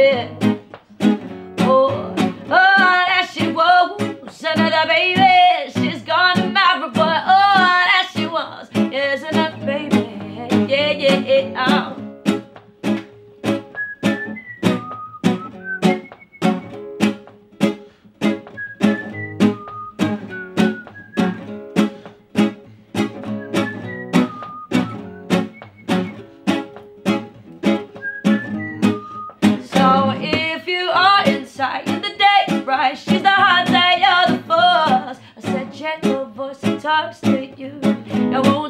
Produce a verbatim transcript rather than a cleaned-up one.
baby. Oh, oh, that she was another baby. She's gonna marry, boy. Oh, that she was is another baby. Yeah, yeah, yeah. In the day, right? She's the hot day, you're the force. I said gentle voice that talks to you. Now won't